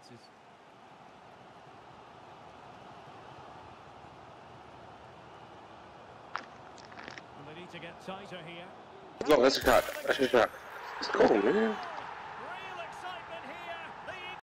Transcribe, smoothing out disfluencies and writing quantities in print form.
chances. And they need to get tighter here. No, that's a crack. That's a crack. Let's go, man.